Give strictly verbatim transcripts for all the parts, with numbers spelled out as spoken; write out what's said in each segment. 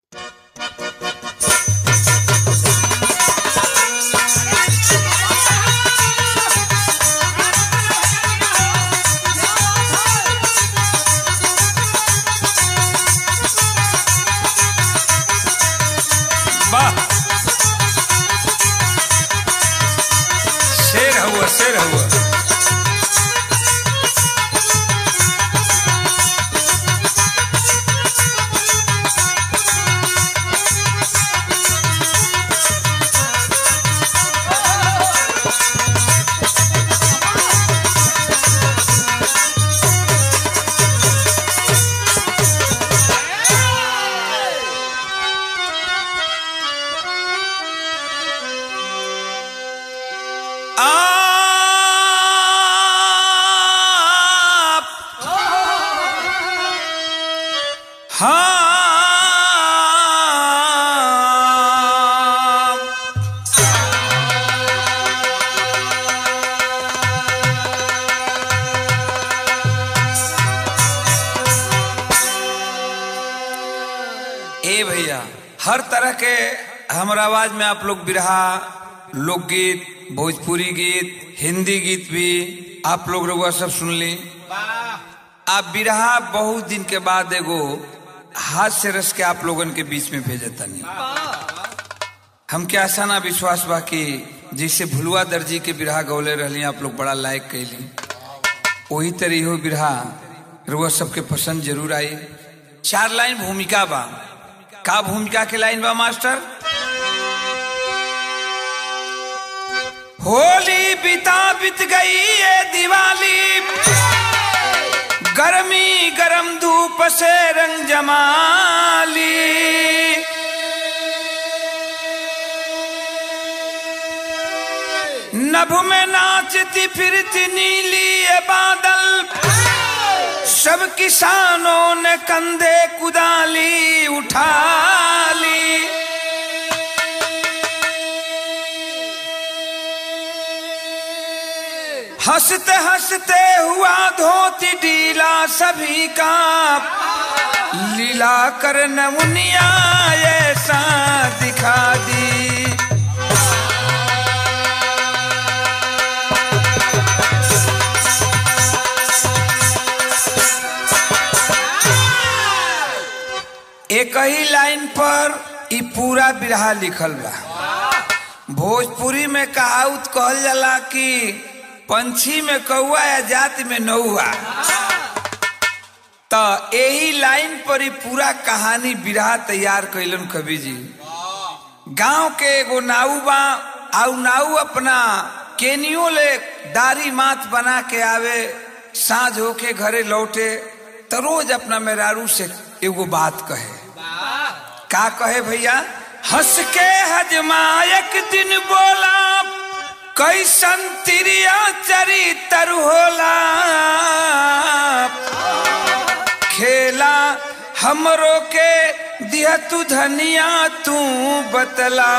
शेर हुआ शेर हुआ ए भैया, हर तरह के हमारा आवाज में आप लोग बिरहा, लोकगीत, भोजपुरी गीत, हिंदी गीत भी आप लोग रउआ सब सुन ली। आप बिरहा बहुत दिन के बाद एगो हाथ से रस के आप लोगन के बीच में भेजता नहीं। हमके आशा ना विश्वास बा कि जिसे भुलवा दर्जी के बिरहा गौले रहली आप लोग बड़ा लायक कैली, वही तरह हो बिरहा रउआ सबके पसंद जरूर आई। चार लाइन भूमिका बा। का भूमिका के लाइन बा मास्टर? होली बिता बीत गई ये दिवाली, गर्मी गरम धूप से रंग जमाली, नभ में नाचती फिरती नीली ये बादल, सब किसानों ने कंधे कुदाली उठा ली। हंसते हंसते हुआ धोती ढीला सभी का, लीला कर नमुनिया ऐसा दिखा दी। एक ही लाइन पर ई पूरा बिरहा लिखल बा। भोजपुरी में कहावत कहल जाला कि पंछी में कौआ या जाति में नौआ, तो यही लाइन पर ही पूरा कहानी बिरहा तैयार कैलन कवि जी। गांव के एगो नाऊ बा, आउ नाऊ अपना केनियो ले दारी मात बना के आवे, साँझ होके घरे लौटे तो रोज अपना मेहरारू से एगो बात कहे। का कहे भैया? हंस के हजमा एक दिन बोला, कैसन तिरिया चरित्र होला, खेला हमरो के दिया तू धनिया तू बतला।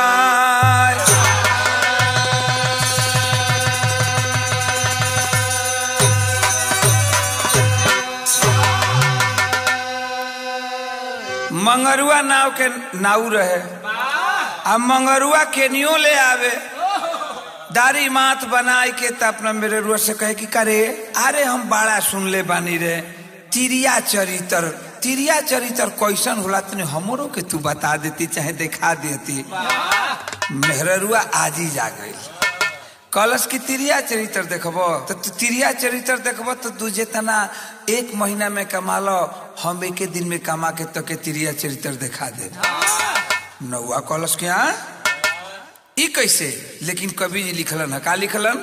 मंगरुआ नाव के नाऊ रहे, अब मंगरुआ केनियो ले आवे, दारी मात बनाए के त अपना मेरे रुआ से कहे कि करे अरे हम बड़ा सुन ले बानी रे, तिरिया चरित्र तिरिया चरित्र कैसन होला तने हमरो के तू बता देती चाहे दिखा देती। मेहरुआ आज ही जा गई। कलश की तिरिया चरित्र देखबो तो तू तिरिया चरित्र देखबो तो तू जितना एक महीना में कमा लो, हम एक दिन में कमा के तो के तिरिया चरित्र दिखा दे। नौआ कलश के यहाँ ई कैसे? लेकिन कवि जी लिखलन है। का लिखलन?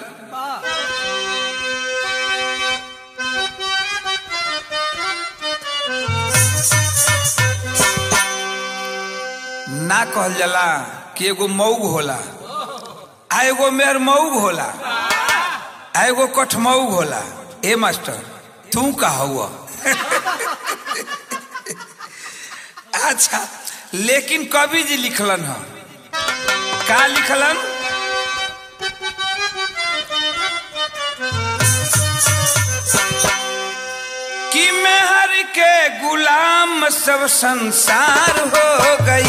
ना कहल जाला कि एगो मऊग होला, आ एगो मेर मऊग होला, आ एगो कठमऊग होला। ए मास्टर तू का हुआ? अच्छा, लेकिन कवि जी लिखलन है। का लिखलन? कि मेहर के गुलाम सब संसार हो गई,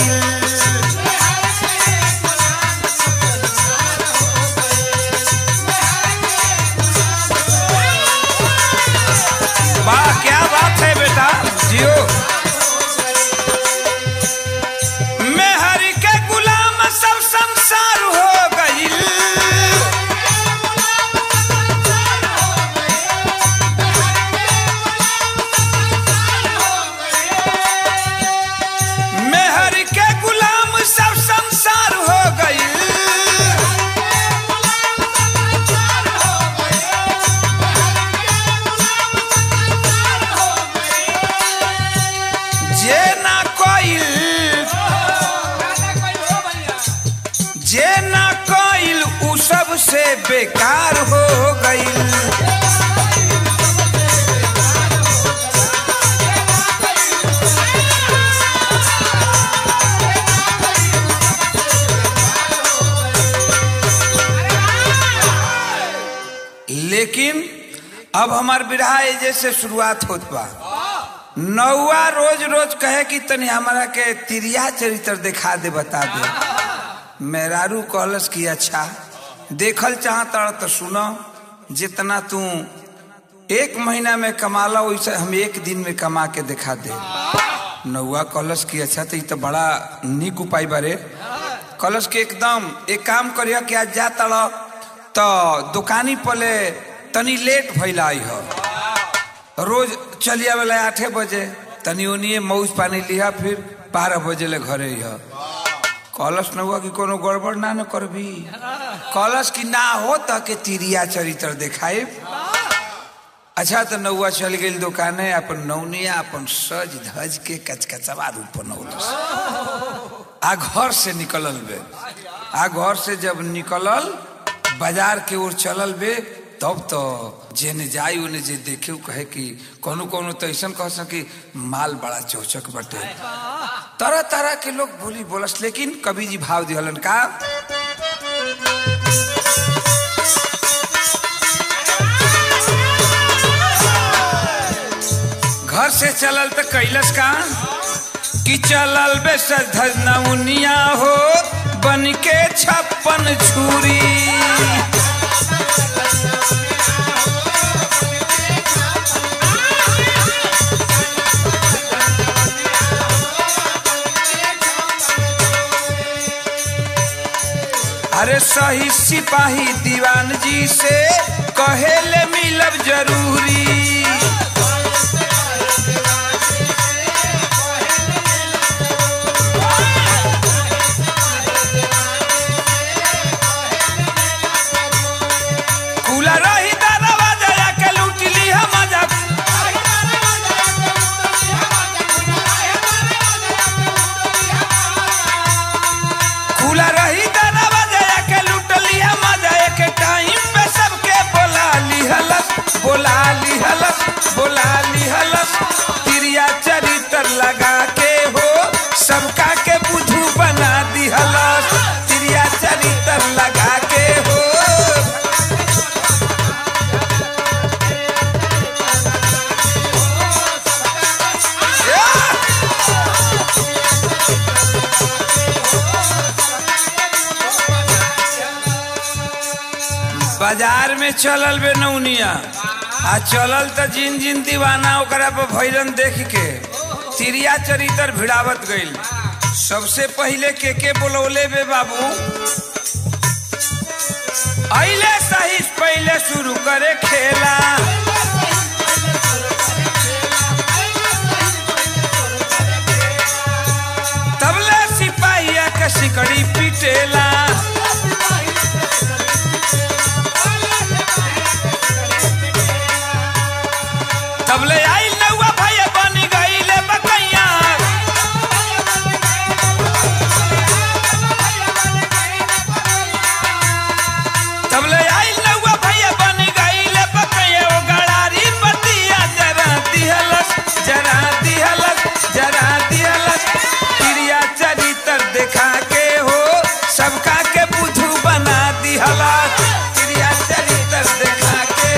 बेकार हो गई। लेकिन अब हमार बिरहा जैसे शुरुआत होत बा। नौवा रोज रोज कहे कि तनी हमारा के तिरिया चरित्र दिखा दे, बता दे। मेहरारू कहलस कि अच्छा देखल चाहता तो सुनो, जितना तू एक महीना में कमाला वैसे हम एक दिन में कमा के दिखा दे। नौवा कहलस कि अच्छा तो ये तो बड़ा निक उपाय बारे। कहलस कि एकदम एक काम करिया कि आज जा तड़ तो दुकानी पले तनी लेट भैलाई हो, रोज चलिया वाला आठे बजे तनी ओनिए मौज पानी लिया, फिर बारह बजे ले घरे हो। कलश न हुआ कि कोनो गड़बड़ ना न करबी। कलश की ना हो तो के तिरिया चरित्र दिखाए। अच्छा तो नौआ चल गई दुकाने, अपन नौनिया अपन सज धज के कचकचवा रूप बनौलस। आ घर से निकलल बे। आ घर से जब निकलल बाजार के ओर चलल बे, तब तो जेने जाई उन्हें जे देखे कहे कि कोनो कोनो तो ऐसा कह सकी माल बड़ा चौचक बटे। तरह तरह के लोग बोली बोलस, लेकिन कवि जी भाव दिहलन का। घर से चलल तो कैलस का कि चलल बे सज नौनिया हो बन के छप्पन छुरी। अरे सही सिपाही दीवान जी से कहेले मिलब जरूरी। कुला रही दानवा जया के लूट ली हम मजा। कुला रही दानवा जया के लूट लिया मजा। एक टाइम पे सबके बोला ली हलस, बोला ली हलस, बोला ली हलस। तिरिया चरित्र लगा के हो सबका के बुद्धू बना दी हलस। तिरिया चरित्र लगा के हो। बाजार में चलल बे नौनिया, आ चलल तो जिन जिन दीवाना ओकरा पर भैरन देख के तिरिया चरित्र भिड़ावत गईल। सबसे पहले के के बोलौले बे बाबू, अइले सही पहले शुरू करे खेला। तबले सिपाहिया के सिकड़ी पीटेला। तबले आई नौआ भैया बन गईले बकैया। तबले आई नौआ भैया बन गईले बकैया। ओ गड़ारी पतिया जरा दिहलस, जरा दिहलस, जरा दिहलस। तिरिया चरित्र दिखा के हो सबका के बुद्धू बना दिहलस। तिरिया चरित्र दिखा के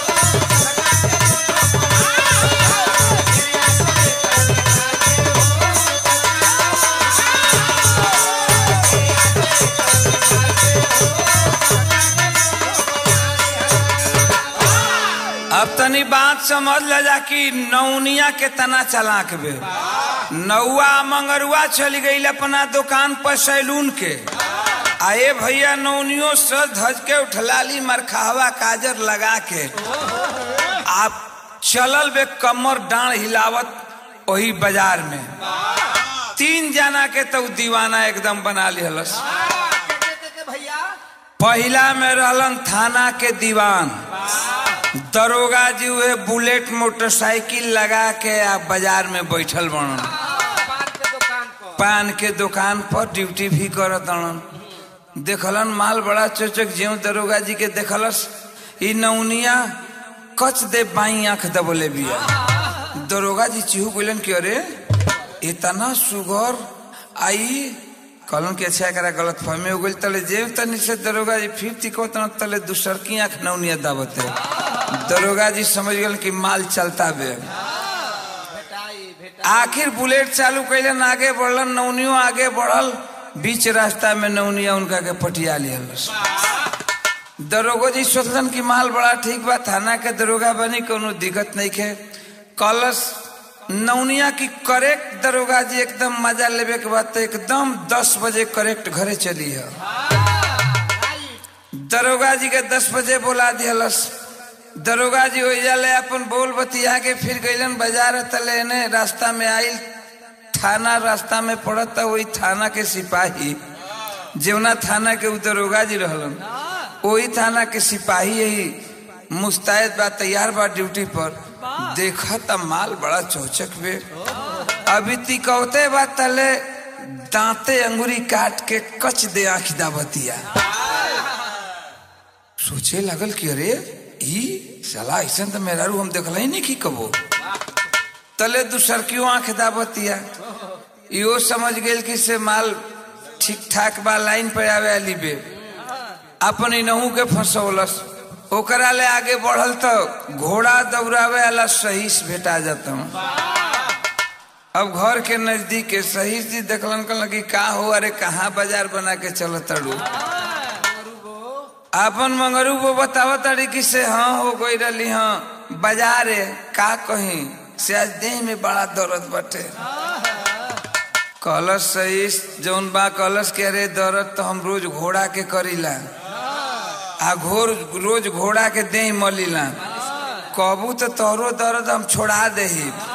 अब तनी बात समझ ले जा कि नौनिया के तना चलाक बे। नौआ मंगरुआ चली गई अपना दुकान पर सैलून के। आए भैया नौनियों सज धज के उठलाली मरखावा काजर लगा के आप चलल बे कमर डांड हिलावत वही बाजार में। तीन जना के तो दीवाना एकदम बना लिहलस। पहला में रहलन थाना के दीवान दरोगा जी, हुए बुलेट मोटरसाइकिल लगा के आप बाजार में बैठल बनन। पान के दुकान पर ड्यूटी भी करत। देखलन माल बड़ा चोचक ज्यों दरोगा जी के देखलस ई नौनिया कच दे बाई आंख दबोले बिया। दरोगा जी चिहू बोलन कि अरे इतना सुगर आई कलन के अच्छा करा गलत फहमी हो गई तले जेब तनी से दरोगा जी फिर तिको तले दूसर की आंख नौनिया दावते। दरोगा जी समझ गए कि माल चलता बे। आखिर बुलेट चालू कैलन आगे बढ़लन नौनियो आगे बढ़ल बीच रास्ता में नौनिया उनका के पटिया लिया। दरोगा जी सोचलन कि माल बड़ा ठीक बा थाना के दरोगा बनी कोनो दिक्कत नहीं है। कलश नौनिया की करेक्ट दरोगा जी एकदम मजा लेवे के बाद तो एकदम दस बजे करेक्ट घरे चली है। दरोगा जी के दस बजे बोला दियलस। दरोगा जी हो जाले अपन बोल बतिया के फिर गईलन बाजार तले ने रास्ता में आइल थाना रास्ता में पड़ता वही थाना के सिपाही जेवना थाना के उ दरोगा जी रहलन वही थाना के सिपाही यही मुस्तैद बा तैयार बा ड्यूटी पर। देखा त माल बड़ा चौचक बे अभी तिकौते बा तले दांते अंगुरी काट के कच दे आँख दावतिया। सोचे लगल कि अरे ई साला ऐसा तो मेरा रू हम देखल ही नहीं की कबो तले दूसर क्यों आंख दावतिया। यो समझ गए कि से माल ठीक ठाक बा लाइन पे आवे अली बे अपन इनहू के फंसौलस। ओकरा ले आगे बढ़ल तो घोड़ा दौड़ावे वाला सहीस भेटा जाता हूँ। अब घर के नजदीक के सहीस जी देखलन कहलन कि का हो अरे कहाँ बाजार बना के चल तड़ू। अपन मंगरू वो बतावा तड़ी कि से हाँ हो गई रही हाँ बाजार का कहीं से आज देह में बड़ा दर्द बटे। कलश सही जौन बा कलश के अरे दर्द तो हम रोज घोड़ा के करीला आ घोर रोज घोड़ा के देह मलीला कबू तो तोहरो दर्द हम छोड़ा दे।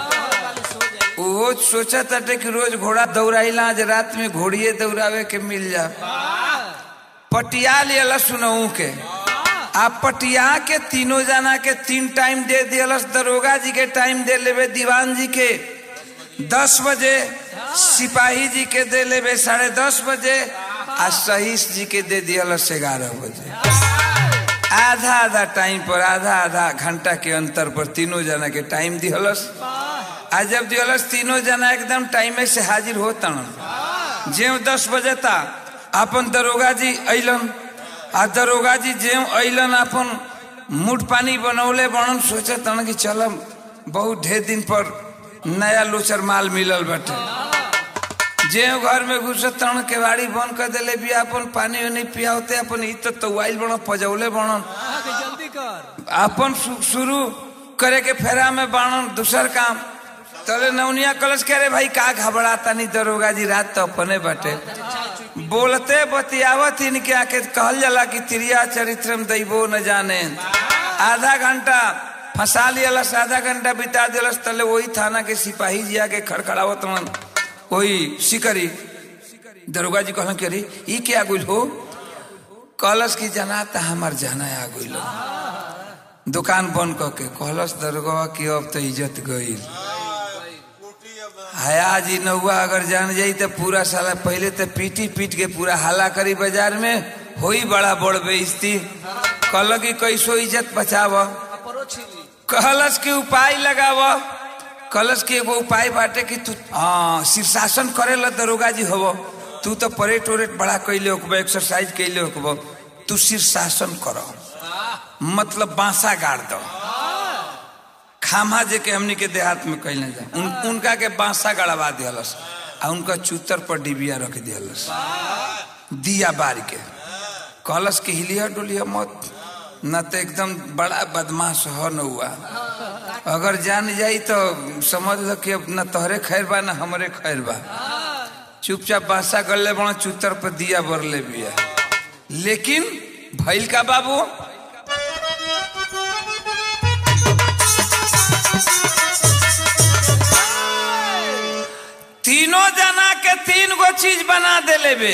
वो सोचा ताटे कि रोज घोड़ा दौड़ाइला आज रात में घोड़िए दौड़ावे के मिल जा। पटिया लिया सुनऊ के आप पटिया के तीनों जना के तीन टाइम दे दियलस। दरोगा जी के टाइम दे लेवे दीवान जी के दस बजे सिपाही जी के दे लेवे साढ़े दस बजे आ सहीस जी के दे दियलस ग्यारह बजे। आधा आधा टाइम पर आधा आधा घंटा के अंतर पर तीनों जना के टाइम दियलस। आ जब दियलस तीनों जना एकदम टाइम से हाजिर होता ज्यों दस बजे था अपन दरोगा जी अलन आ दरोगा जी ज्यों अलन अपन मुठ पानी बनौले बनन सोचे तन कि चलम बहुत ढेर दिन पर नया लोचर माल मिलल बटे। ज्यों घर में घुसत तन केवाड़ी बंद कर दिले भी अपन पानी नहीं पियाते अपन इ तो तवाइल बन पजौले बनन जल्दी कर अपन शुरू करे के फेरा में बनन दूसर काम तले नौनिया कलश करे भाई का घबराता नहीं दरोगा जी रात तो अपने बटे। बोलते बतियावत इनके आके कहल जाला कि तिरिया चरित्रम दैबो न जाने। आधा घंटा फंसा लियलस आधा घंटा बिता दिलस तले वही थाना के सिपाही जी आके खड़खड़ावत मन वही सिकरी। दरोगा जी कहलन कि अरे ई क्या गुल हो कलश की जना त हमार जाना आ गइल दुकान बंद करके कहलस दरोगा की अब तो इज्जत गइल। हया जी नौआ अगर जान जाई तो पूरा साला पहले तो पीटी पीट के पूरा हल्ला करी बाजार में होई बड़ा बड़ बेइज्जती। कहल की कैसो इज्जत बचाव कहलस के उपाय लगाव। कलश के एगो उपाय बाटे कि तू हाँ शीर्षासन करे ला दरोगा जी होव तू तो परेड उरेट बड़ा कैले होकब एक्सरसाइज कैले होकब तू शीर्षासन कर मतलब बांसा गाड़ दो खामा जे के हमनी के देहात में कैल जा उन, उनका के बांसा गड़वा दियलस आ उनका चूतर पर डिबिया रख दियलस दिया बार के कलश के हिलिया डोलिया मत न तो एकदम बड़ा बदमाश हो न हुआ। अगर जान जाई तो समझ लो कि अब न तोहरे खैर बा न हमरे खैर बा। चुपचाप बांसा गले बड़ा चूतर पर दिया बरले बिया। लेकिन भैल का बाबू तीनों जना के तीन गो चीज बना दे लेबे।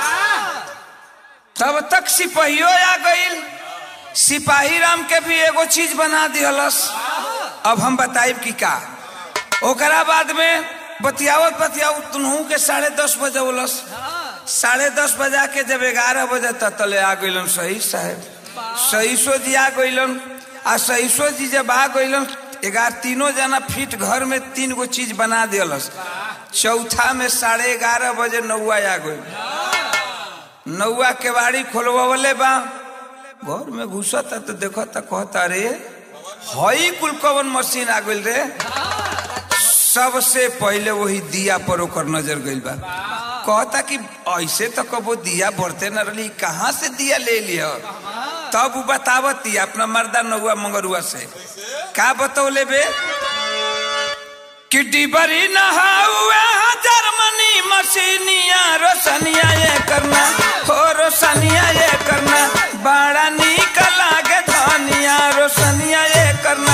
तब तक सिपाहियों आ गईल सिपाही राम के भी एगो चीज बना दिहलस। अब हम बताइब कि का ओकरा बाद में बतियावत बतियावत तुनहू के साढ़े दस बजे उलस साढ़े दस बजा के जब ग्यारह बजे तले आ गइलन सही साहब, सहीसो जी आ गइलन। आ सहीसो जी जब आ गइलन ग्यारह तीनों जना फिट घर में तीन गो चीज बना दिलस। चौथा में साढ़े ग्यारह बजे नौआ आ गई। नौआ केवाड़ी खोलवावले बा, घर में घुसता तो देखता कहता रे हई कुल कवन मशीन आ गइल रे। सबसे पहले वही दिया पर ओकर नजर गइल बा। कहता कि ऐसे तो कबो दिया बढ़ते न रही, कहाँ से दिया ले लिया। तब वो बतावती अपना मर्दा नौआ मंगरुआ से का बतौले बे कि डिबरी नहाउआ जर्मनी मशीनिया रोशनिया ये करना हो रोशनिया ये करना बड़ा निक लागे धनिया रोशनिया ये करना।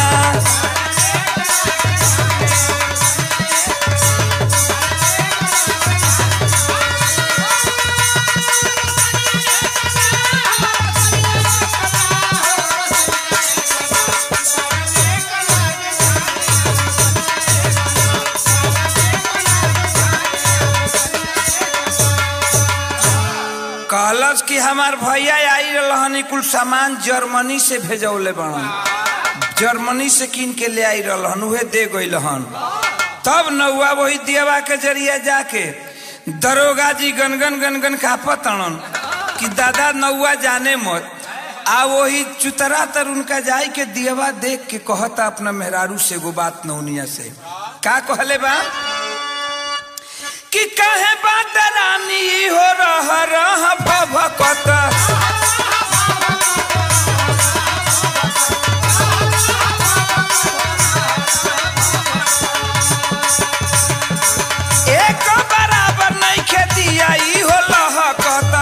कहलस कि हमार भैया आई रहनी कुल सामान जर्मनी से भेजौले बन, जर्मनी से किन के ले आई रहन उहे दे गइल हन। तब नौआ वही देवा के जरिए जाके दरोगा जी गनगन गनगन कापत अड़न कि दादा नौआ जाने मत। आ वही चुतरा तर उनका जाय के दियवा देख के कहता अपना मेहरारू से गो बात नौनिया से का कहले बा कि कहे बात रानी हो रह रह भभकत एक बराबर नहीं खेती आई हो लहकत।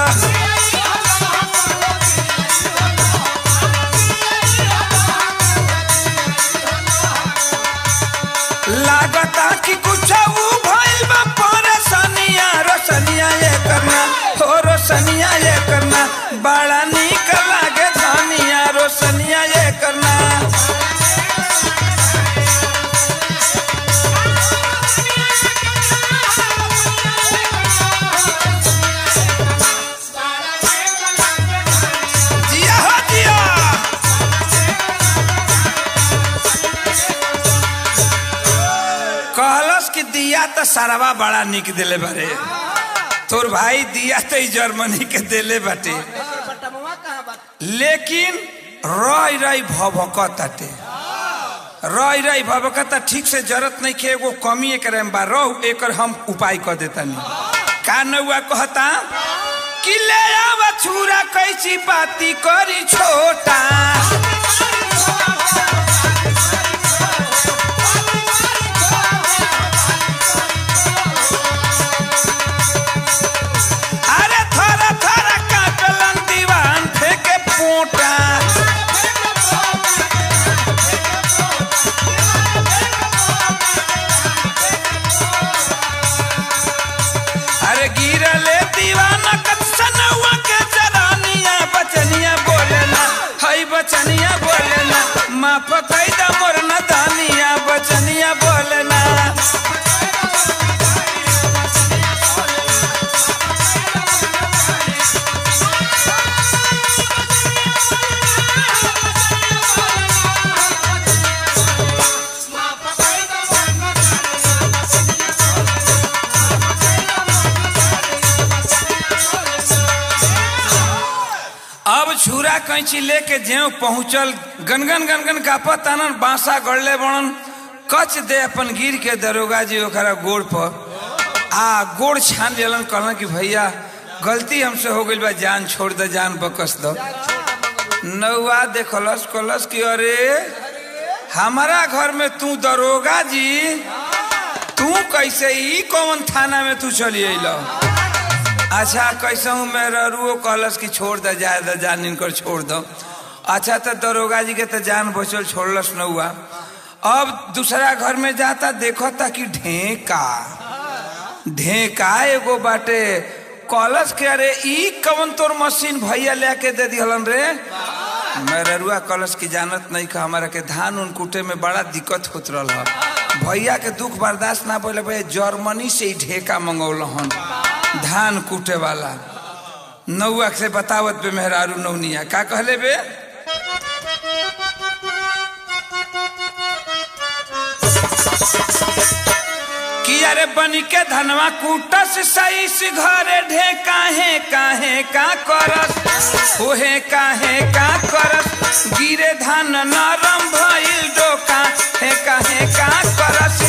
लागता कि कुछ भइल बा परेशानिया रोशनिया ये करना हो रोशनिया ये करना बड़ा निक लागे धनिया रोशनिया ये करना। जिया हो जिया कहलस कि दिया तो सारावा बड़ा निक दिले बारे तोर भाई दिया तो जर्मनी के दिले बाटे, लेकिन रही रही भभकत आटे रही रही भभकत ठीक से जरूरत नहीं के एगो कमी करे बा रह एकर हम उपाय कर देता नहीं। का नौआ कहता कि ले आवा छुरा कैसी बाती करी छोटा बचनिया बोलना माफ कैदा मोर न दानिया बचनिया बोलना। अब छुरा कैंची लेके जेव पहुंचल गनगन गनगन कापत आनन बांसा गड़ले बनन कच दे अपन गिर के दरोगा जी ओकरा गोड़ पर आ गोड़ छान लेलन कहलन कि भैया गलती हमसे हो गई बा जान छोड़ दे जान बकस दो। नौआ देखलस कहलस कि अरे हमारा घर में तू दरोगा जी तू कैसे ई कौन थाना में तू चली अइल। अच्छा कैसे हूँ मैं रुओ कहलस कि छोड़ दे जाए दे जान इनकर छोड़ दो। अच्छा तो दरोगा जी के तो जान बचल छोड़लस नौआ। अब दूसरा घर में जाता देखो था कि ढेका ढेका एगो बाटे कहलस के अरे ई कवन तोर मशीन भैया लेके दे दिहलन रे। मैं रुआ कहलस की जानत नहीं का हमारा के धान उन कूटे में बड़ा दिक्कत होत रहा भैया के दुख बर्दाश्त ना पड़े भैया जर्मनी से ही ढेका मंगौल हन। धान कूटे वाला नौआ से बतावत बे मेहरारू नौनिया का कहले बे कि अरे बनी के धनवा कूटस सही से घरे ढे काहे काहे का करस ओहे काहे का करस गिरे धान नरम भइल डोका हे काहे का करस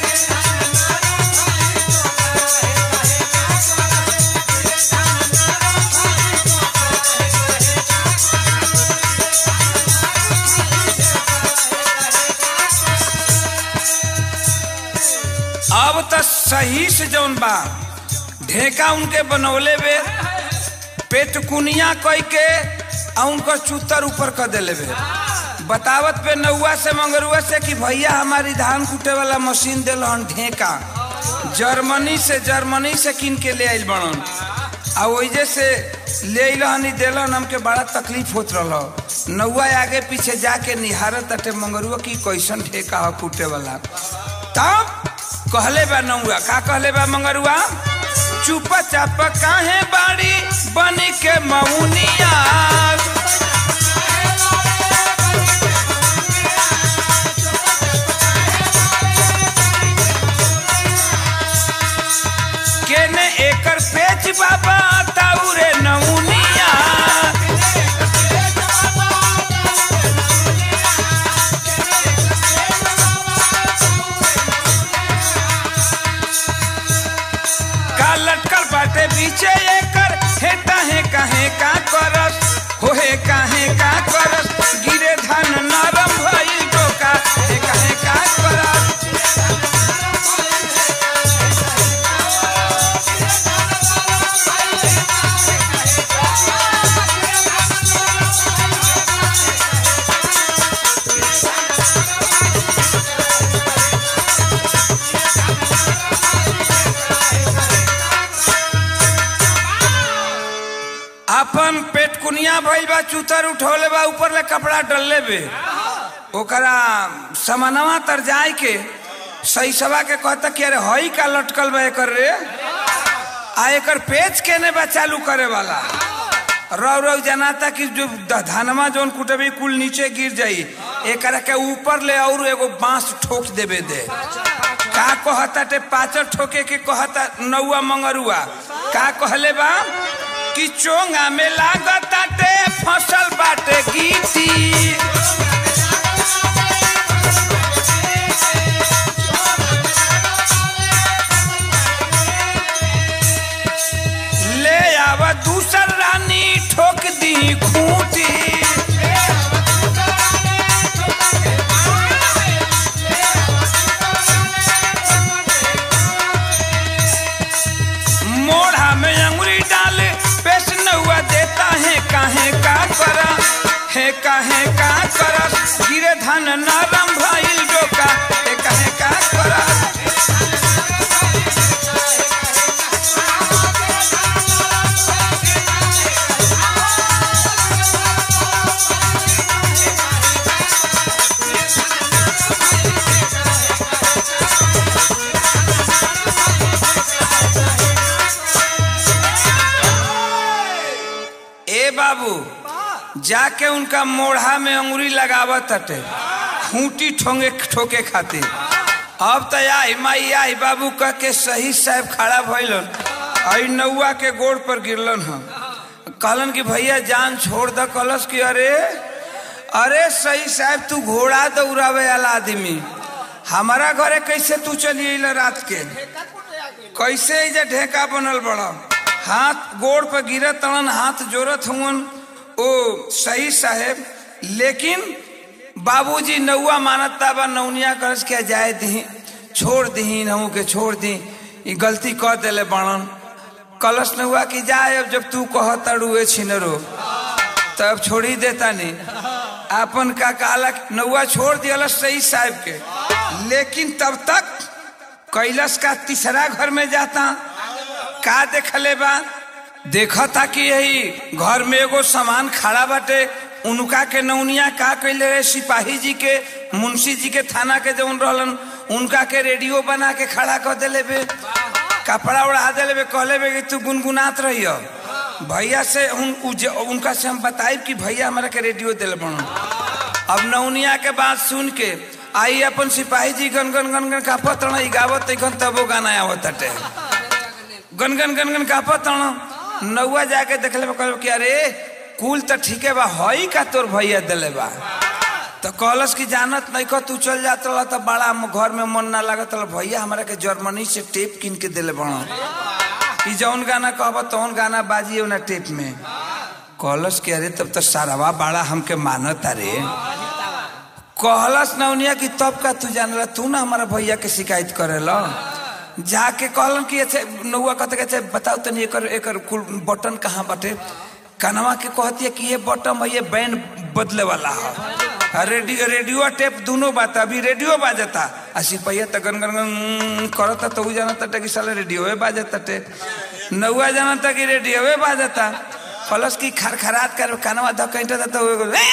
अब तो सही से जौन बा ढेका उनके बनौले बे पेटकुनिया कह के आ उनका चूतर ऊपर कर देले बे बतावत पे नौआ से मंगरुआ से कि भैया हमारी धान कूटे वाला मशीन दिल ढेका जर्मनी से जर्मनी से किन के ले आइल बनन आ वजह से ले अइलहनी दिलन हमके बड़ा तकलीफ होत रहा नौआ आगे पीछे जाके निहारत अटे मंगरुआ की कैसन ढेका हो कूटे वाला तब कहले बा नौआ का कहले बा मंगरुआ चुप चाप काहे बाड़ी बनी के मौनिया केने एकर पेच बाबा ताउरे नौनिया लटकल बाटे पीछे एकर हे काहे काहे का करस होहे काहे का करस गिरे धान नरम भइल डोका हे काहे का करस अपन पेटकुनिया भइल बा चूतर उठौले बा ऊपर ले कपड़ा डलले बे ओकरा समानवा तर जाए के सही सवा के कहता कि अरे हई का लटकल बा एकर रे आ एकर पेच केने बा चालू करे वाला रौ रौ जनाता कि जो धानमा जोन कुटबी कुल नीचे गिर जाई एकरा के ऊपर ले और एगो बांस ठोक देबे दे का कहता टे पाचर ठोके के कहता नौआ मंगरुआ का कहले बा कि चोंगा में लागताटे फसल बाटे गीती ले आवा दूसर रानी ठोक दी खूंटी मोढ़ा में अंगुरी डाले पेश नौआ देता है काहे का करा है काहे का करा गिरे धान नरम भइल डोका है काहे का करा बाबू जाके उनका मोढ़ा में अंगुरी लगावत हटे खूंटी ठोंगे ठोके खातिर अब तो आई माई आई बाबू कह के सही साहब खड़ा भइलन आई नौआ के गोड़ पर गिरलन हम कहलन कि भैया जान छोड़ द कलश की अरे अरे सही साहब तू घोड़ा दौड़ावे वाला आदमी हमारा घरे कैसे तू चली रात के कैसे इजा ढेका बनल बड़ा हाथ गोड़ पर गिरत तड़न हाथ जोरत हुन ओ सही साहेब लेकिन बाबूजी नौआ मानता बा नौनिया करस के जाए दी छोड़ दी नहू के छोड़ दी ये गलती कर देले बनन कलश नौआ की जाए अब जब तू कहता रुए छिनरो तब छोड़ी देता नहीं अपन का काला नौआ छोड़ दिया सही साहब के लेकिन तब तक कैलाश का तीसरा घर में जाता का देखले बा देखा था कि यही घर में एगो सामान खड़ा बाटे उनका के नौनिया का कैले रहे सिपाही जी के मुंशी जी के थाना के जौन रहलन उनका के रेडियो बना के खड़ा कर देले बे कपड़ा उड़ा दिले कहले बे कि तू गुनगुनात रही हो भैया से उन, उनका से हम बताए कि भैया हमारा के रेडियो दिल बनो। अब नौनिया के बात सुन के आई अपन सिपाही जी गन गन गन गन कापत रह गावत तबो गाना आवत हटे गन गन गन गन कापत रह नौआ जाके देखले कहल कि अरे कुल तो ठीक है बा हई का तोर भैया दिले बा तो कहलस कि जानत नहीं को तू चल जात रहा तो बड़ा घर में मन ना लागत भैया हमारा के जर्मनी से टेप किन के दिले बनो कि जौन गाना कहब तौन गाना बाजी उना टेप में। कहलस कि अरे तब तो सारावा बड़ा हमके मानत अरे कहलस नौनिया कि तब का तू जान तू ना हमारा भैया के शिकायत करेला जाके कहलन कि अच्छे नौआ कहते कहते बताओ तनी एकर एकर कुल बटन कहाँ बटे कनवा के कहती है कि ये बटन ये बैंड बदले वाला है रेडियो रेडियो टेप दोनों बात अभी रेडियो बाजता आ सिपहिया तो गन गन गन करता तो जानता कि साले रेडियो बाजता टे नौआ जानता कि रेडियो बाजता फलस की खरखरात कर कनवा धकैंटा तो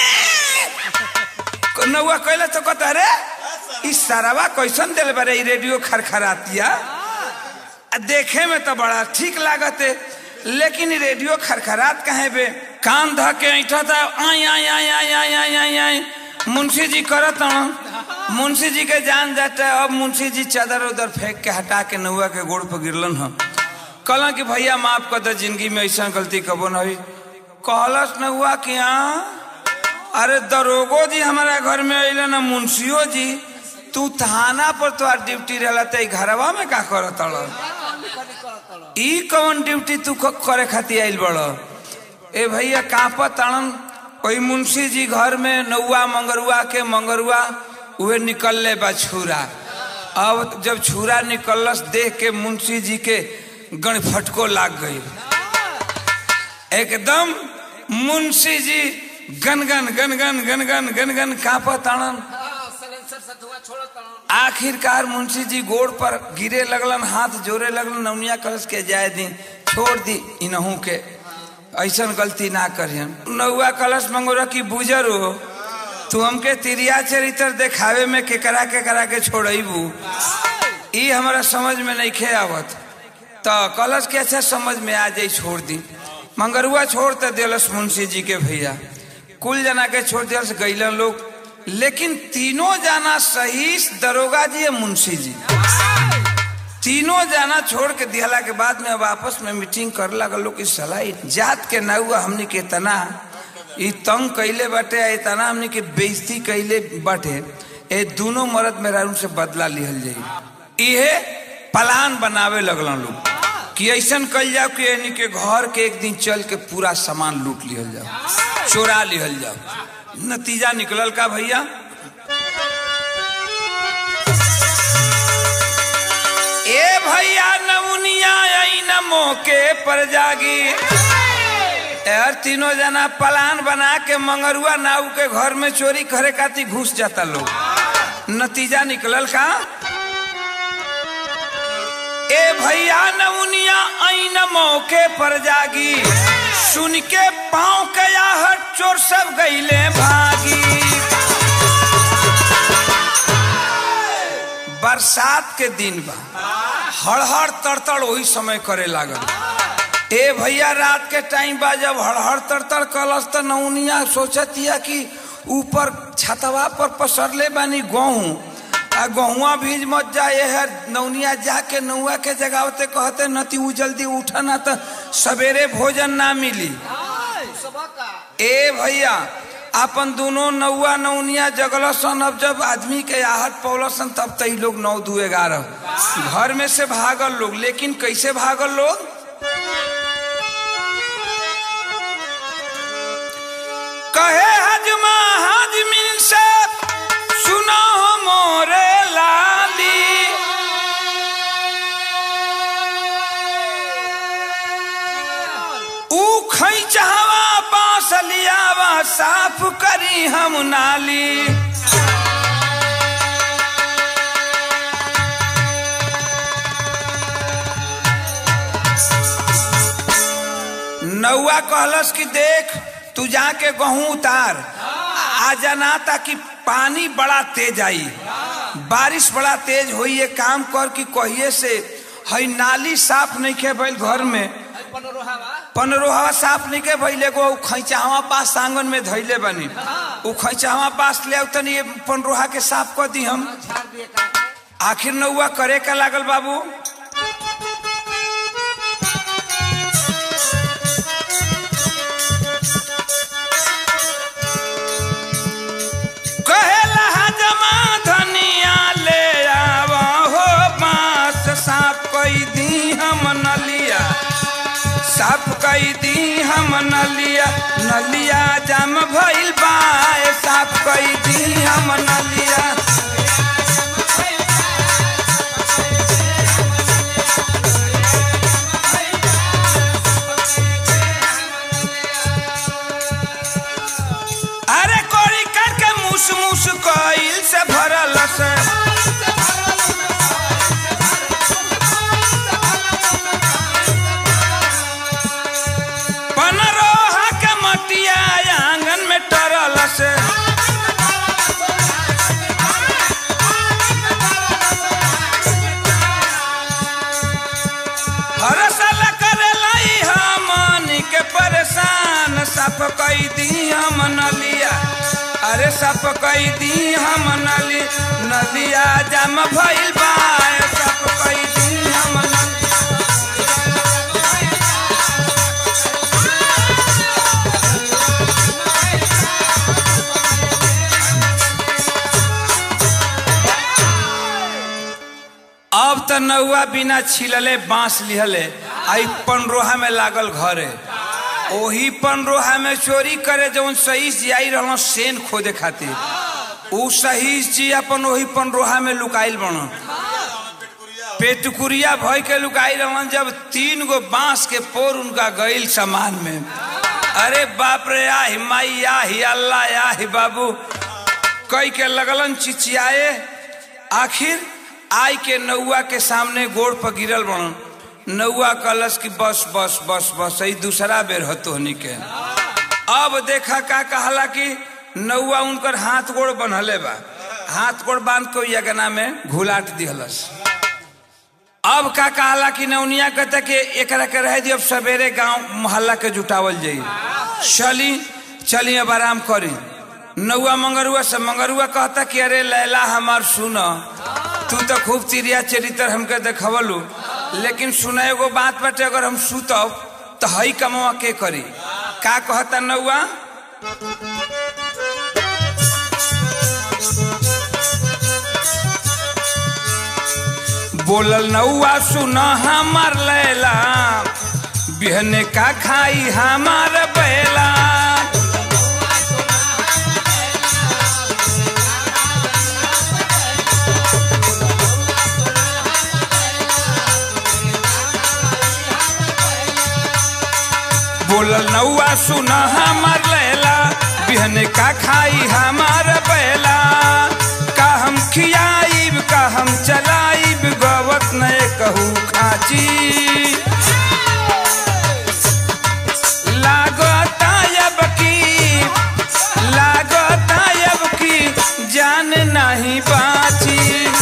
नौआ कहला तो कहता अरे इस सारावा कैसन दिल बारे रेडियो खरखरातिया देखे में तो बड़ा ठीक लागत है लेकिन रेडियो खरखरात कहे बे कान ध के ऐठा था आई आई आई आई आई आई आई आई मुंशी जी करत मुंशी जी के जान जाता है। अब मुंशी जी चादर उधर फेंक के हटा के नौआ के गोड़ पर गिरलन ह कहला कि भैया माफ कर दे जिंदगी में ऐसा गलती कबो न हुई। कहलस नौआ कि हाँ अरे दरोगो जी हमारा घर में अल ना मुंशियो जी तू थाना पर तो ड्यूटी रहला तो घरवा में का करत ई कौन ड्यूटी तू करे खातिर आइल बड़ ए भैया कांपत अड़न कोई मुंशी जी घर में नौआ मंगरुआ के मंगरुआ वे निकलले बा छुरा। अब जब छुरा निकलस देख के मुंशी जी के गण फटको लाग गई एकदम मुंशी जी गनगन गनगन गनगन गनगन कांपत अड़न। आखिरकार मुंशी जी गोड़ पर गिरे लगलन हाथ जोड़े लगलन नौनिया कलश के जाए दी छोड़ दी इनहू के ऐसा गलती ना करियन। नौआ कलश मंगोरा की बुजर हो तू हमके तिरिया चरित्र देखावे में केकरा के करा के छोड़बू ई हमारा समझ में नहीं खे आवत तो कलश के अच्छा समझ में आ जाई छोड़ दी। मंगरुआ छोड़ तो दिलस मुंशी जी के भैया कुल जना के छोड़ दिलस गईलन लोग लेकिन तीनों जाना सही दरोगा जी है मुंशी जी तीनों जाना छोड़ के दिहला के बाद में अब आपस में मीटिंग कर लगल लोग इस सलाह जात के ना हुआ हमने के तना ई तंग कैले बाटे इतना हमने के बेइज्जती कैले बाटे ए दोनों मर्द मेरा उनसे बदला लिहल जाई। इहे प्लान बनावे लगलन लोग कि ऐसा कल जाओ कि यानी के घर के एक दिन चल के पूरा सामान लूट लिहल जाओ चोरा लिहल जाओ। नतीजा निकलल का भैया ए भैया नमुनिया आई न मौके पर जागी यार तीनों जना प्लान बना के मंगरुआ नाव के घर में चोरी करे खातिर घुस जाता लोग। नतीजा निकलल का ए भैया नमुनिया आई न मौके पर जागी सुन के पाँव के आहट चोर सब गईले भागी। बरसात के दिन बा हड़हड़ तड़तड़ वही समय करे लागल। ए भैया रात के टाइम बा जब हड़हड़ तड़तड़ कलस तो नौनिया सोचतिया कि ऊपर छतवा पर पसरले बानी गेहूं आ गेहुआ भीज मत जाए है नौनिया जाके नौआ के जगावते कहते नती उ जल्दी उठा ना तो सवेरे भोजन ना मिली। ए भैया अपन दोनों नौआ नौनिया जगलसन। अब जब आदमी के आहट पौलसन तब तई लोग नौ दू ग्यारह घर में से भागल लोग। लेकिन कैसे भागल लोग कहे हजमा हजमिन से सुनो मोरे लाली ऊ खैचहवा बांस लियावा साफ करी हम नाली। नौआ कहलस कि देख तू जाके गेहूं उतार आ जाना ताकि पानी बड़ा तेज आई बारिश बड़ा तेज हुई। ये काम कर कि कहिए से हई नाली साफ नहीं के भइल घर में, पनरोहवा साफ नहीं के भइल, एगो खैचावा पास आंगन में धैले बनी, उ खैचावा पास ले तनी पनरोहा के साफ कर दी हम। आखिर नौवा करे का लागल बाबू, कहेला हजमा धनिया ले आवा हो बांस साफ कई दी हम नलिया, साफ कई दी हम नलिया, नलिया जाम भइल बा साफ कई दी हम नलिया। अरे कोरी करके मुस मुस कइल से भरल से, पनरोहा के मटिया आंगन में टरल से, हर साल करेला हमनी के परेशान साफ कई दी हम नलिया, अरे साफ कई दी हम नली, नलिया जाम भइल बा साफ कई दी हम नलिया। अब तो नौवा बिना छिलले बांस लिहले आई पनरोहा में लागल घरे, ओही पनरोहा में चोरी करे जौन सही जी आई रहल सेन खोदे खातिर, उ सही जी अपन ओही पनरोहा में लुकाइल बन, पेटकुरिया भय के लुकाई रहन। जब तीन गो बांस के पोर उनका गईल सामान में, अरे बाप रे आही माई आही अल्लाह आही बाबू कई के लगलन चिचियाए। आखिर आई के नौवा के सामने गोड़ पर गिरल बन, नौवा कलश की बस बस बस बस यही दूसरा बेर हतोहनी के। अब देखा का कहला कि नौवा उनकर हाथ गोड़ बनहले बा, हाथ गोड़ बांध के यगना में घुलाट दिहलस। अब का कहला कि नौनिया कहता कि एकरा के रह दी, अब सवेरे गांव मोहल्ला के जुटावल जाई, चली चली अब आराम करी। नौवा मंगरुआ से मंगरुआ कहता कि अरे लैला हमार सुन, तू तो खूब तिरिया चरित्र हमके देखवलू, लेकिन सुना एगो बात बाटे, अगर हम सुतब तो हई कमवा के करी। का कहता नौवा, बोलल नौवा सुना हमार लैला, बिहने का खाई हमार बैला, बोलल नौवा सुना हमार लैला, बिहने का खाई हमार बैला, का हम खियाइब का हम चलाइब, गवत न कहू खाची, लागता अब की लागता अब की जान नहीं बाची।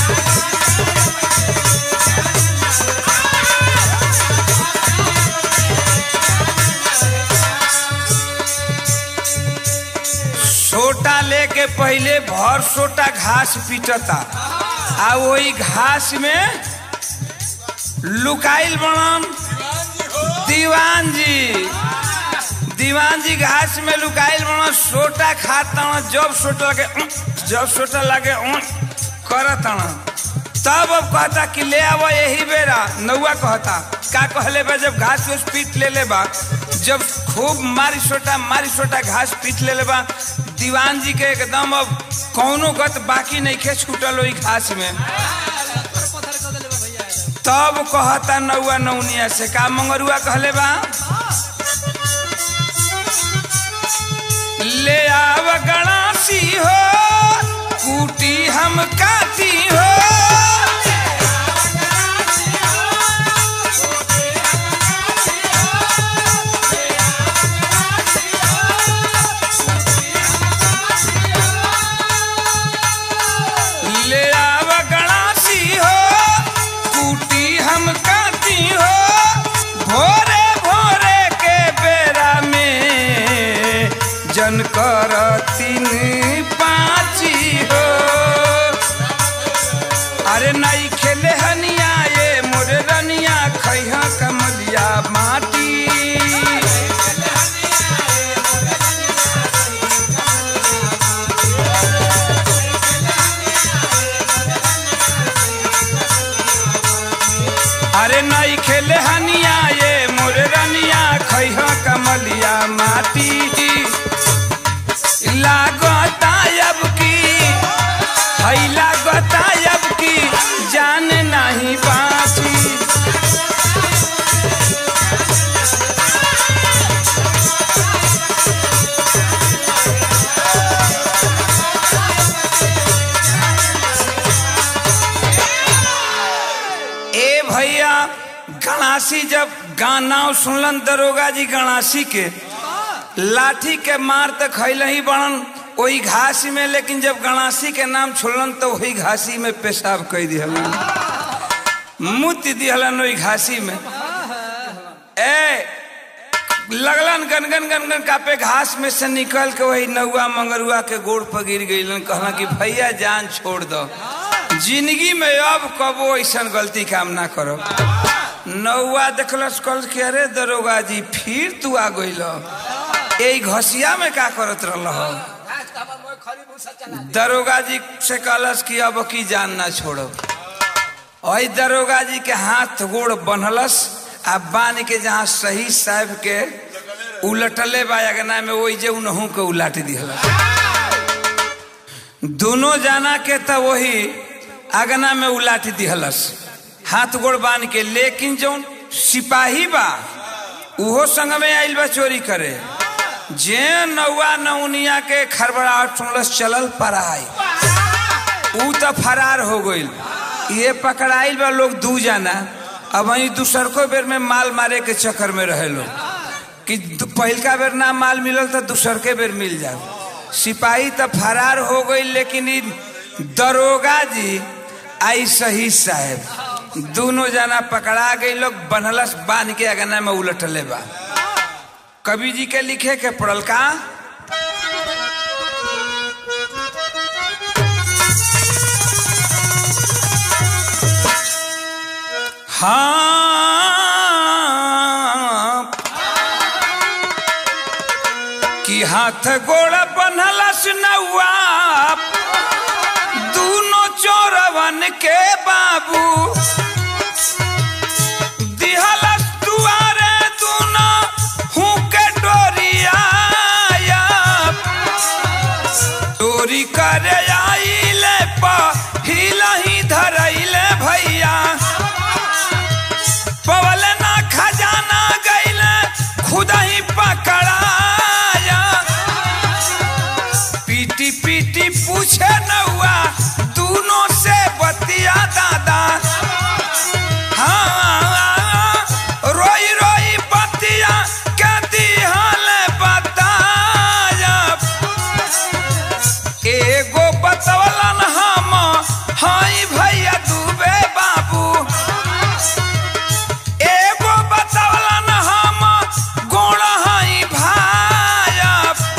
सोटा लेके पहले भर सोटा घास पीटता, आ वही घास में लुकाइल बनम दीवान जी, दीवान जी घास में लुकाइल बनम, सोटा खाता, जब सोटा लगे जब सोटा लगे करता, तब अब कहता कि ले आवा यही बेरा। नौवा कहता का कहले बा, जब घास उस पीट ले ले बा, जब खूब मारी सोटा मारी सोटा घास पीट ले ले बा, दीवान जी के एकदम अब कौनो गत बाकी नहीं खे छूटल ओई घास में। तब कहता नौवा नौनिया से, का मंगरुआ कहले बा, ले आव गणासी हो कूटी हम काटी हो, ले आव गणासी हो कूटी हम का गणासी जब गाना सुनलन दरोगा जी गणासी के लाठी के मार तक खैल ही बनन वही घासी में, लेकिन जब गणासी के नाम छोड़लन तो वही घासी में पेशाब कर दिहलन, मुति दिहलन वही घासी में। ए लगलन गनगन गनगन कापे, घास में से निकल के वही नौआ मंगरुआ के गोड़ पर गिर गईलन। कहना कि भैया जान छोड़ दो, जिंदगी में अब कबो ऐसा गलती काम ना करो। नौआ देखलस कल के अरे दरोगा जी फिर तू आ गइल, यही घसिया में का करत रहल। दरोगा जी से कहलस कि अब की जान ना छोड़ो। वही दरोगा जी के हाथ गोड़ बन्हलस आ बान के जहाँ सही साहब के उलटले बा अगना में वही जे उनहू के उलाट दिहलस। दोनों जाना के तो वही अगना में उलाट दिहलस हाथ गोड़ बांध के। लेकिन जो सिपाही बा उहो संग में आइल बा चोरी करे। जे नौआ नौनिया के खरबड़ाहट सुनलस चलल पराई, ऊ तो फरार हो गइल। ये पकड़ाइल बा लोग दू जाना। अब वही दूसरको बेर में माल मारे के चक्कर में रहे लोग कि पहलका बेर ना माल मिलल तो दूसर के बेर मिल जाए। सिपाही तो फरार हो गई, लेकिन दरोगा जी आई सही साहब दोनों जाना पकड़ा गई। लोग बनहलस बांध के अगना में उलटले बा। कवि जी के लिखे के पड़ल का हाँ कि हाथ गोड़ बनहलस नौआ दोनों चोरवन के बाबू दिहलस दुआरे दोनों हूँ के डोरिया डोरी करे आइले पहिला ही धरैले भैया पवल ना खजाना गईले खुद ही पकड़ाया। पीटी पीटी पूछे नौआ दोनों से बतिया दादा, हाँ रोई रोई बतिया के दिहल बताया। एगो बतवलन हम हाई भैया डूबे बाबू, एगो बतवलन हम गोड़ हाई भाया।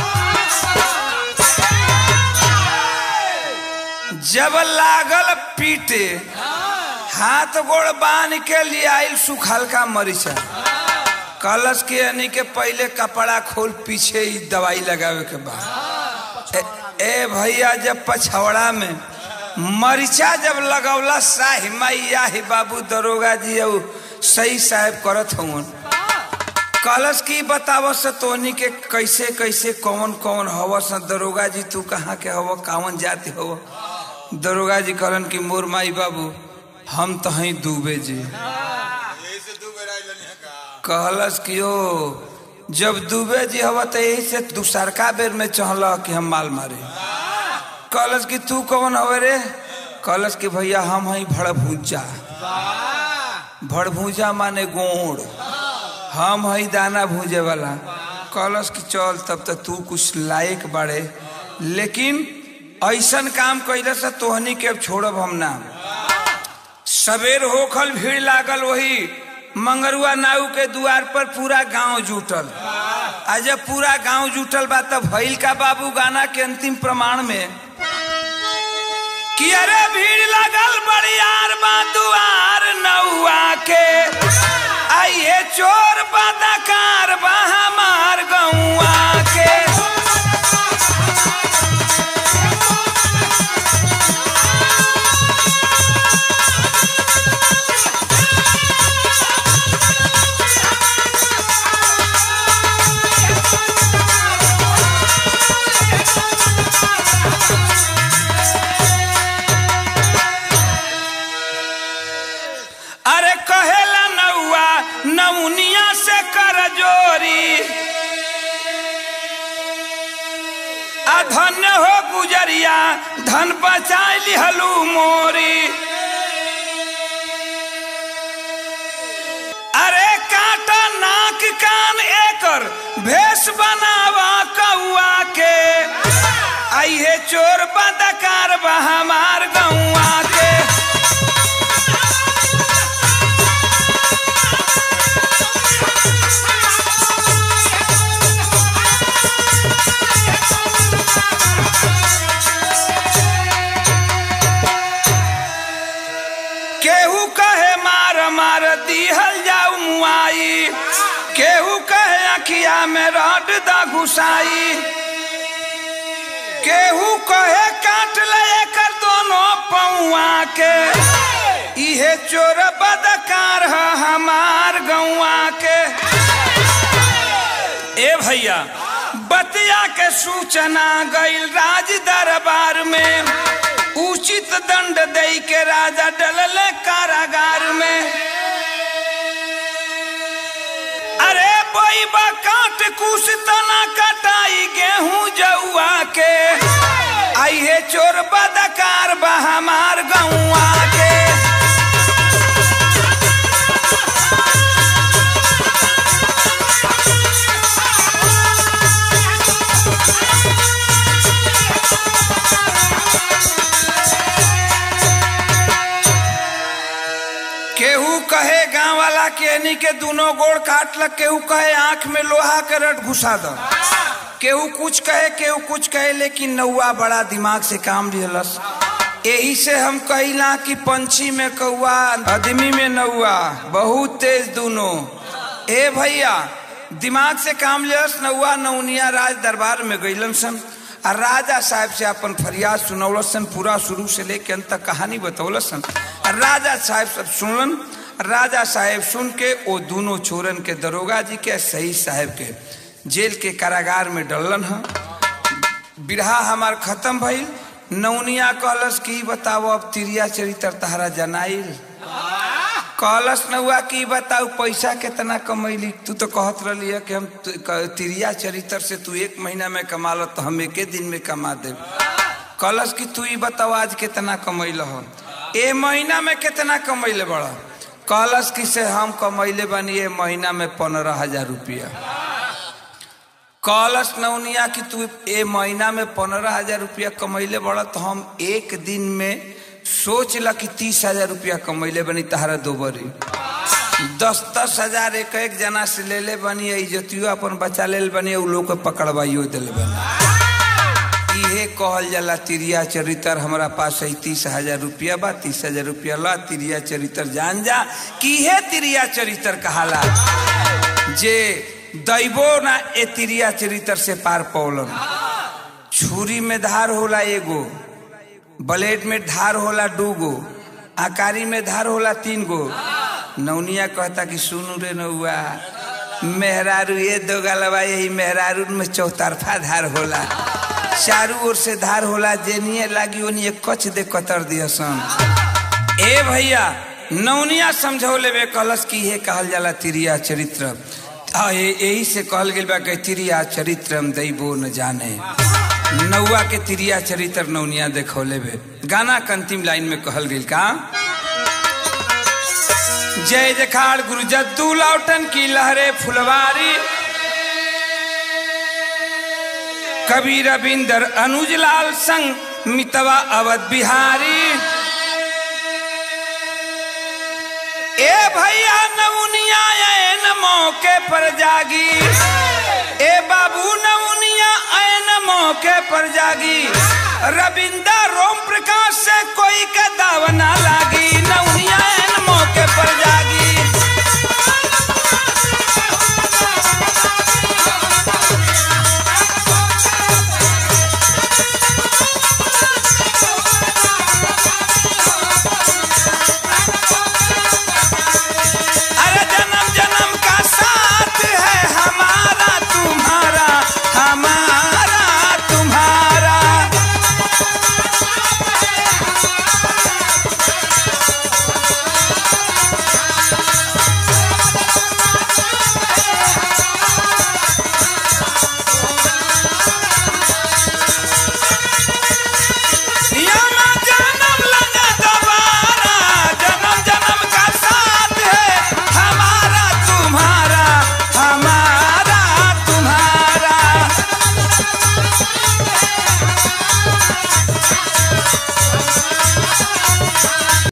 जब लागल पीटे हाथ गोड़ बांध के लिए आइल सुखल का मरीचा कलश के यानी के पहले कपड़ा खोल पीछे ही दवाई लगावे के बाद ए, ए भैया जब पछौड़ा में मरीचा जब लगौला साही मैया ही बाबू दरोगा जी और सही साहब करत हूँ कलश की बताव से तोनी के कैसे कैसे कौन कौन हव स दरोगा जी तू कहाँ के हव कावन जाति हव। दरोगा जी कहलन कि मोर माई बाबू हम तो ही डूबे जी। कहलस कि ओ जब डूबे जी हवा तो यही से दूसरका बेर में चहल कि हम माल मारे। कहलस कि तू कौन हवे रे। कहलस कि भैया हम हई भड़भूजा। भड़भूजा माने गोड़, हम हई दाना भूजे वाला। कहलस कि चल तब तक तू कुछ लायक बाड़े, लेकिन ऐसन काम कैले से तोहनी के छोड़ब हम ना। सवेर होखल भीड़ लागल वही मंगरुआ नाऊ के द्वार पर पूरा गांव जुटल। आज जब पूरा गांव जुटल बा तब भइल का बाबू गाना के अंतिम प्रमाण में कि अरे भीड़ लागल बड़ियार बा दुआर नौआ के आइए चोर बदकार बा हमार गौआ के। नौनिया से कर जोरी अधन्य हो गुजरिया धन बचा लिहलू मोरी। अरे कान एकर भेष बनावा कौआ के आई है चोर बदकार बा हमार गौआ के। केहू कहे मार मार दिहल जाऊ मुआई, केहू कहे अखिया में रड द घुसाई, केहू कहे काट ले कर दोनों पौआ के इहे चोर बदकार है हमार गौआ के। ए भैया बतिया के सूचना गइल राज दरबार में, उचित दंड दे के राजा डलले कारागार में। अरे बोईबा काट कुछ तना कटाई गेहूं जौआ के आई है चोर बदकार बा हमार गौआ के। केहू कहे गांव वाला के के दोनों गोड़ काट लग, केहू कहे आंख में लोहा के रट घुसा दो, केहू कुछ कहे केहू कुछ कहे, लेकिन नौआ बड़ा दिमाग से काम लिहलस। यही से हम कहिला कि पंछी में कौआ आदमी में नौआ बहुत तेज दोनों। ए भैया दिमाग से काम लिहलस। नौआ नौनिया राज दरबार में गइलन सन और राजा साहब से अपन फरियाद सुनौलसन, पूरा शुरू से लेके अंत तक कहानी बतौलसन। राजा साहब सब सुनलन। राजा साहब सुन के वो दोनों चोरन के दरोगा जी के सही साहब के जेल के कारागार में डलन है। बिरहा हमार खत्म भइल। नौनिया कहलस कि बताओ अब तिरिया चरित्र तहरा जनाइल। कहलस नौआ की बताऊ पैसा कितना कमैली। तू तो कहत रही है कि हम तिरिया चरित्र से तू एक महीना में कमा लो तो हम एक दिन में कमा दे। कहलस कि तू ही बताओ आज कितना कमैल हो, ए महीना में कितना कमैले बड़ा। कहलस कि से हम कमैले बनी ए महीना में पंद्रह हजार रुपया। कहलस नौनिया कि तू ए महीना में पंद्रह हजार रुपया कमैले बड़ा तो हम एक दिन में सोच ला कि तीस हजार रुपया कमैले बनी तहरा दो बरी। दस दस हजार एक एक जना से ले ले बनी, इज्जतियो अपन बचा ले बनी, उ लोग को पकड़वाइयो दिल बनी। इहे कहल जाला तिरिया चरित्र। हमारा पास है तीस हजार रुपया बा, तीस हजार रुपया ला तिरिया चरित्र जान जा कि हे तिरिया चरित्र कहाला। जे दैबो ना ए तिरिया चरित्र से पार पौलन। छुरी में धार होला एगो, ब्लेड में धार होला दूगो, आकारी में धार होला तीन गो। नौनिया कहता कि सुनू रे नौआ, मेहरारू ये दो गलवा यही मेहरारू में चौतरफा धार होला, चारू ओर से धार होला, जेनिए लागी ओनिए कच दे कतर दिया सन। ए भैया नौनिया समझौले बे कहलस कि ये कहल जाला तिरिया चरित्र। यही से कहल गेल बा कि तिरिया चरित्र दैबो न जाने। नौआ के तिरिया चरित्र नौनिया देखौले बे। गाना के अंतिम लाइन में कहल गेल का, जय जखाड़ गुरु जद्दू लौटन की लहरे फुलवारी, कबीर रविंदर अनुज लाल संग मितवा अवध बिहारी। ए भैया नौनिया ऐन मौके पर जागी, ए बाबू नौनिया ऐन मौके पर जागी। रविंदर रोम प्रकाश से कोई का दाव ना लागी।